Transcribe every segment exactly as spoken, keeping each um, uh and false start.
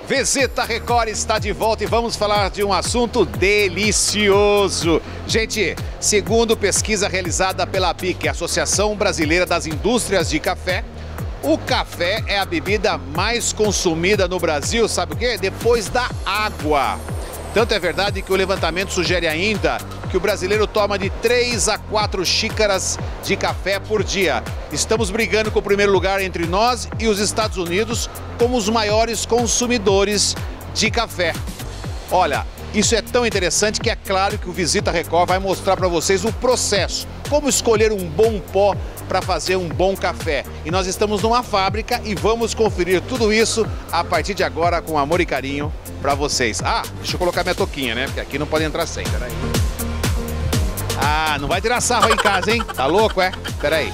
Visita Record está de volta e vamos falar de um assunto delicioso. Gente, segundo pesquisa realizada pela A B I C, Associação Brasileira das Indústrias de Café, o café é a bebida mais consumida no Brasil, sabe o quê? Depois da água. Tanto é verdade que o levantamento sugere ainda que o brasileiro toma de três a quatro xícaras de café por dia. Estamos brigando com o primeiro lugar entre nós e os Estados Unidos como os maiores consumidores de café. Olha, isso é tão interessante que é claro que o Visita Record vai mostrar para vocês o processo, como escolher um bom pó para fazer um bom café. E nós estamos numa fábrica e vamos conferir tudo isso a partir de agora com amor e carinho para vocês. Ah, deixa eu colocar minha touquinha, né? Porque aqui não pode entrar sem, peraí. Ah, não vai tirar sarro aí em casa, hein? Tá louco, é? Peraí.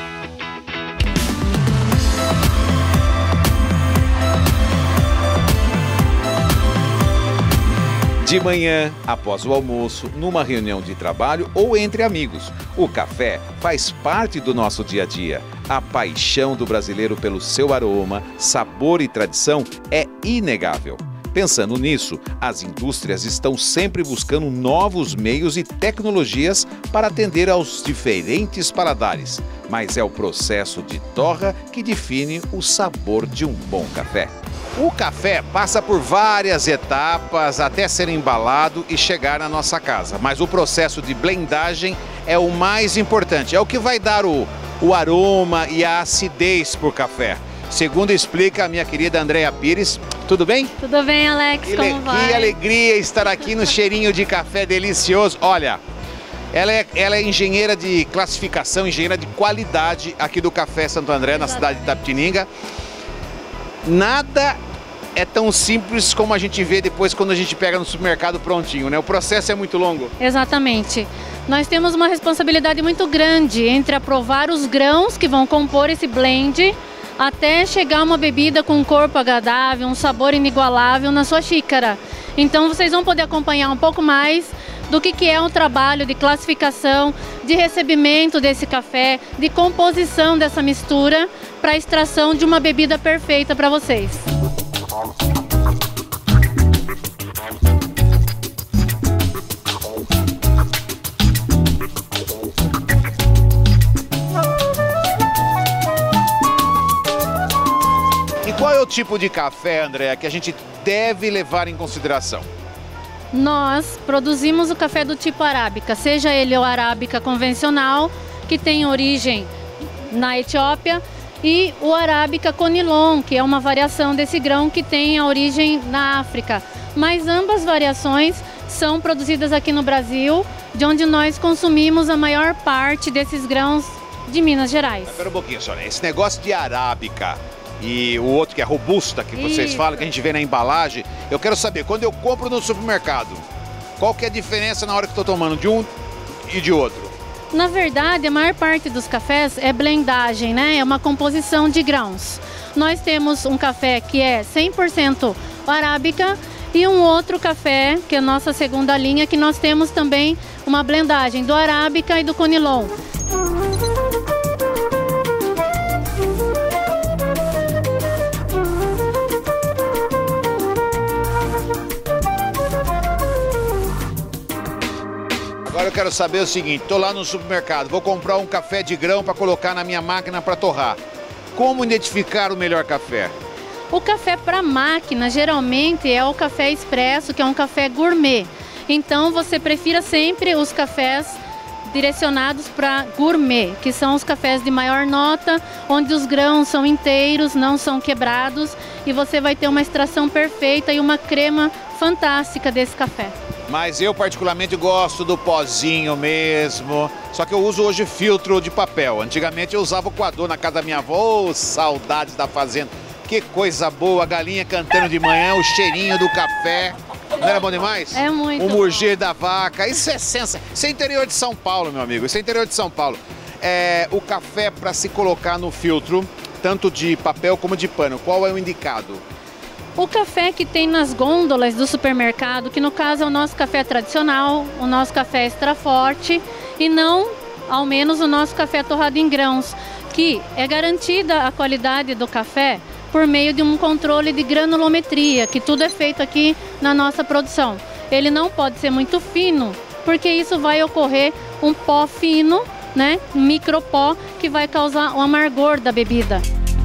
De manhã, após o almoço, numa reunião de trabalho ou entre amigos, o café faz parte do nosso dia a dia. A paixão do brasileiro pelo seu aroma, sabor e tradição é inegável. Pensando nisso, as indústrias estão sempre buscando novos meios e tecnologias para atender aos diferentes paladares. Mas é o processo de torra que define o sabor de um bom café. O café passa por várias etapas até ser embalado e chegar na nossa casa. Mas o processo de blendagem é o mais importante, é o que vai dar o, o aroma e a acidez para o café. Segundo explica a minha querida Andréa Pires. Tudo bem? Tudo bem, Alex, que como vai? Que alegria estar aqui no cheirinho de café delicioso. Olha, ela é, ela é engenheira de classificação, engenheira de qualidade aqui do Café Santo André, na cidade de Itapetininga. Nada é tão simples como a gente vê depois quando a gente pega no supermercado prontinho, né? O processo é muito longo. Exatamente. Nós temos uma responsabilidade muito grande entre aprovar os grãos que vão compor esse blend até chegar uma bebida com um corpo agradável, um sabor inigualável na sua xícara. Então vocês vão poder acompanhar um pouco mais do que, que é o trabalho de classificação, de recebimento desse café, de composição dessa mistura para a extração de uma bebida perfeita para vocês. Qual é o tipo de café, Andréa, que a gente deve levar em consideração? Nós produzimos o café do tipo arábica, seja ele o arábica convencional, que tem origem na Etiópia, e o arábica conilon, que é uma variação desse grão que tem a origem na África. Mas ambas variações são produzidas aqui no Brasil, de onde nós consumimos a maior parte desses grãos de Minas Gerais. Espera um pouquinho, senhora. Esse negócio de arábica e o outro que é robusta, que vocês Isso. falam, que a gente vê na embalagem, eu quero saber, quando eu compro no supermercado, qual que é a diferença na hora que estou tomando de um e de outro? Na verdade, a maior parte dos cafés é blendagem, né? É uma composição de grãos. Nós temos um café que é cem por cento arábica e um outro café, que é a nossa segunda linha, que nós temos também uma blendagem do arábica e do conilon. Agora eu quero saber o seguinte, estou lá no supermercado, vou comprar um café de grão para colocar na minha máquina para torrar. Como identificar o melhor café? O café para máquina geralmente é o café expresso, que é um café gourmet. Então você prefira sempre os cafés direcionados para gourmet, que são os cafés de maior nota, onde os grãos são inteiros, não são quebrados, e você vai ter uma extração perfeita e uma crema fantástica desse café. Mas eu particularmente gosto do pozinho mesmo, só que eu uso hoje filtro de papel. Antigamente eu usava o coador na casa da minha avó, oh, saudades da fazenda. Que coisa boa, a galinha cantando de manhã, o cheirinho do café. Não era bom demais? É muito O murgir da vaca, isso é sensacional. Isso é interior de São Paulo, meu amigo, isso é interior de São Paulo. É, o café para se colocar no filtro, tanto de papel como de pano, qual é o indicado? O café que tem nas gôndolas do supermercado, que no caso é o nosso café tradicional, o nosso café extra forte e não, ao menos, o nosso café torrado em grãos, que é garantida a qualidade do café por meio de um controle de granulometria, que tudo é feito aqui na nossa produção. Ele não pode ser muito fino, porque isso vai ocorrer um pó fino, né, micropó, que vai causar o amargor da bebida.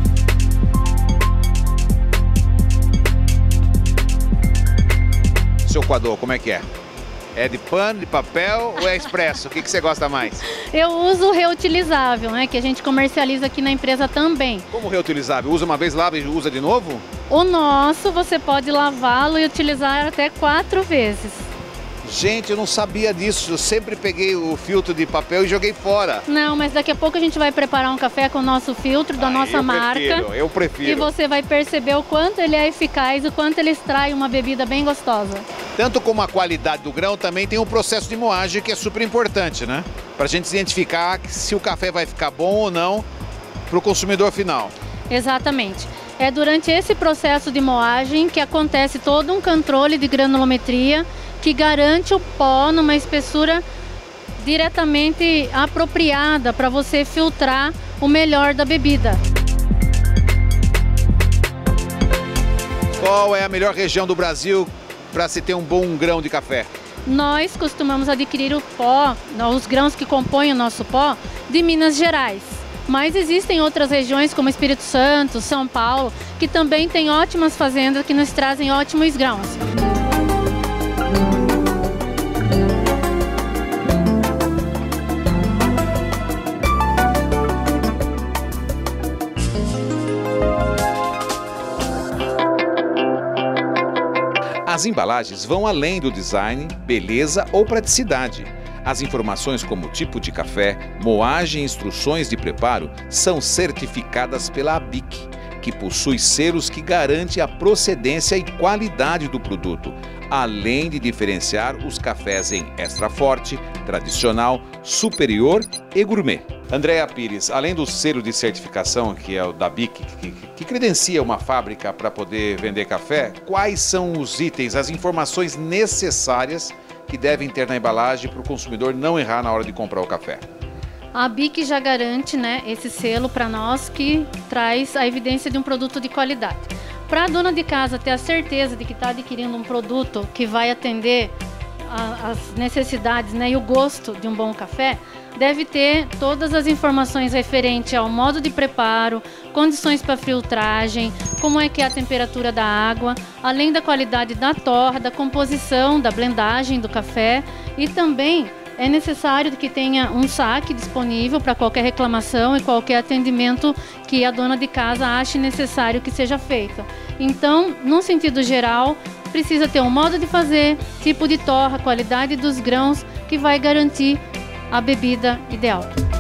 Seu coador, como é que é? É de pano, de papel ou é expresso? O que, que você gosta mais? Eu uso reutilizável, né, que a gente comercializa aqui na empresa também. Como reutilizável? Usa uma vez, lava e usa de novo? O nosso, você pode lavá-lo e utilizar até quatro vezes. Gente, eu não sabia disso. Eu sempre peguei o filtro de papel e joguei fora. Não, mas daqui a pouco a gente vai preparar um café com o nosso filtro da ah, nossa eu marca. Prefiro, eu prefiro. E você vai perceber o quanto ele é eficaz, o quanto ele extrai uma bebida bem gostosa. Tanto como a qualidade do grão, também tem um processo de moagem que é super importante, né? Para a gente identificar se o café vai ficar bom ou não para o consumidor final. Exatamente. É durante esse processo de moagem que acontece todo um controle de granulometria que garante o pó numa espessura diretamente apropriada para você filtrar o melhor da bebida. Qual é a melhor região do Brasil para se ter um bom grão de café? Nós costumamos adquirir o pó, os grãos que compõem o nosso pó, de Minas Gerais. Mas existem outras regiões como Espírito Santo, São Paulo, que também têm ótimas fazendas que nos trazem ótimos grãos. As embalagens vão além do design, beleza ou praticidade. As informações como tipo de café, moagem e instruções de preparo são certificadas pela A B I C, que possui selos que garantem a procedência e qualidade do produto, além de diferenciar os cafés em extra forte, tradicional, superior e gourmet. Andréa Pires, além do selo de certificação, que é o da A B I C, que, que credencia uma fábrica para poder vender café, quais são os itens, as informações necessárias que devem ter na embalagem para o consumidor não errar na hora de comprar o café? A B I C já garante, né, esse selo para nós, que traz a evidência de um produto de qualidade. Para a dona de casa ter a certeza de que está adquirindo um produto que vai atender a, as necessidades, né, e o gosto de um bom café, deve ter todas as informações referentes ao modo de preparo, condições para filtragem, como é que é a temperatura da água, além da qualidade da torra, da composição, da blendagem do café, e também é necessário que tenha um saque disponível para qualquer reclamação e qualquer atendimento que a dona de casa ache necessário que seja feito. Então, num sentido geral, precisa ter um modo de fazer, tipo de torra, qualidade dos grãos, que vai garantir a bebida ideal.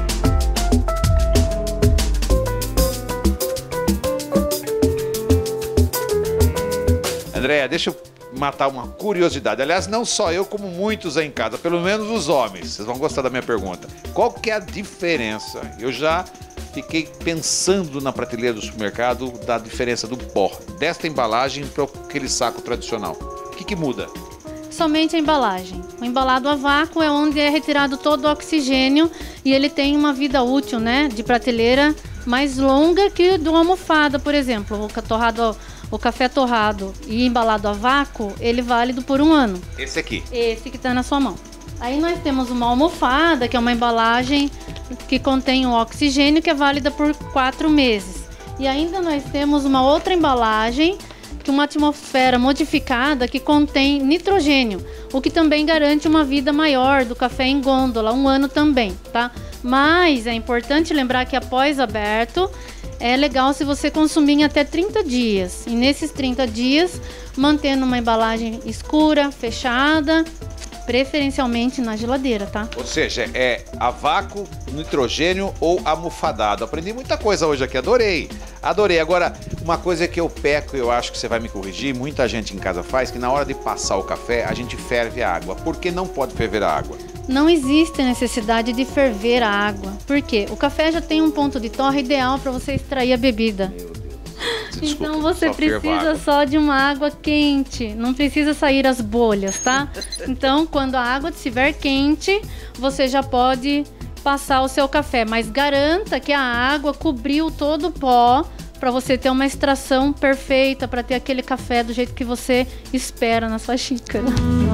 Andréa, deixa eu matar uma curiosidade. Aliás, não só eu, como muitos aí em casa, pelo menos os homens. Vocês vão gostar da minha pergunta. Qual que é a diferença? Eu já fiquei pensando na prateleira do supermercado da diferença do pó desta embalagem para aquele saco tradicional. O que que muda? Somente a embalagem. O embalado a vácuo é onde é retirado todo o oxigênio e ele tem uma vida útil, né, de prateleira mais longa que do almofada, por exemplo. O, torrado, o café torrado e embalado a vácuo, ele é válido por um ano. Esse aqui? Esse que está na sua mão. Aí nós temos uma almofada, que é uma embalagem que contém o oxigênio, que é válida por quatro meses. E ainda nós temos uma outra embalagem, que uma atmosfera modificada que contém nitrogênio, o que também garante uma vida maior do café em gôndola, um ano também, tá? Mas é importante lembrar que após aberto, é legal se você consumir em até trinta dias. E nesses trinta dias, mantendo uma embalagem escura, fechada, preferencialmente na geladeira, tá? Ou seja, é a vácuo, nitrogênio ou almofadado. Aprendi muita coisa hoje aqui, adorei. Adorei. Agora, uma coisa que eu peco, eu acho que você vai me corrigir, muita gente em casa faz, que na hora de passar o café, a gente ferve a água. Por que não pode ferver a água? Não existe necessidade de ferver a água. Por quê? O café já tem um ponto de torra ideal para você extrair a bebida. Meu Deus. Desculpa, então você só precisa só de uma água quente, não precisa sair as bolhas, tá? Então, quando a água estiver quente, você já pode passar o seu café, mas garanta que a água cobriu todo o pó para você ter uma extração perfeita, para ter aquele café do jeito que você espera na sua xícara.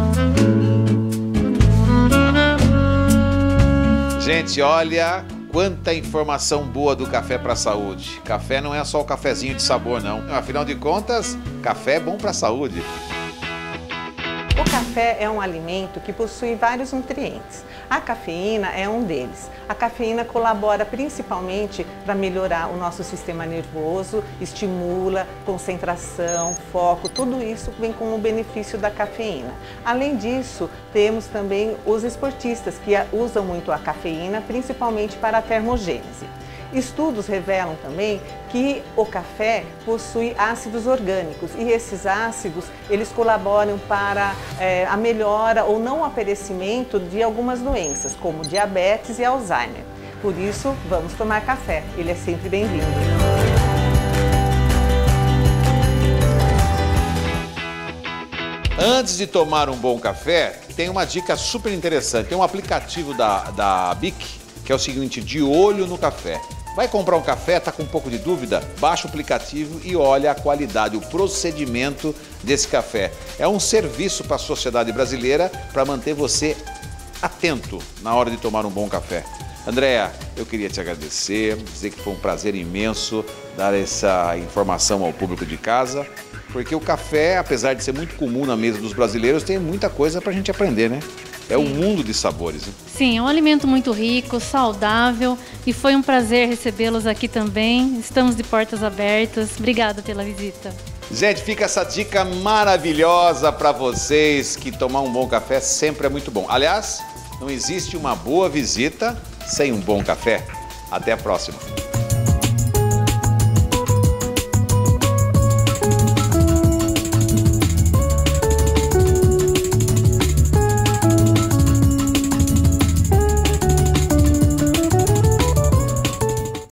Gente, olha quanta informação boa do café para a saúde. Café não é só o cafezinho de sabor, não. Afinal de contas, café é bom para a saúde. O café é um alimento que possui vários nutrientes. A cafeína é um deles. A cafeína colabora principalmente para melhorar o nosso sistema nervoso, estimula concentração, foco, tudo isso vem com o benefício da cafeína. Além disso, temos também os esportistas que usam muito a cafeína, principalmente para a termogênese. Estudos revelam também que o café possui ácidos orgânicos e esses ácidos eles colaboram para é, a melhora ou não aparecimento de algumas doenças, como diabetes e Alzheimer. Por isso, vamos tomar café, ele é sempre bem-vindo. Antes de tomar um bom café, tem uma dica super interessante. Tem um aplicativo da, da B I C, que é o seguinte, de olho no café. Vai comprar um café, está com um pouco de dúvida? Baixa o aplicativo e olha a qualidade, o procedimento desse café. É um serviço para a sociedade brasileira para manter você atento na hora de tomar um bom café. Andréa, eu queria te agradecer, dizer que foi um prazer imenso dar essa informação ao público de casa, porque o café, apesar de ser muito comum na mesa dos brasileiros, tem muita coisa para a gente aprender, né? É um mundo de sabores. Né? Sim, é um alimento muito rico, saudável e foi um prazer recebê-los aqui também. Estamos de portas abertas. Obrigada pela visita. Gente, fica essa dica maravilhosa para vocês que tomar um bom café sempre é muito bom. Aliás, não existe uma boa visita sem um bom café. Até a próxima.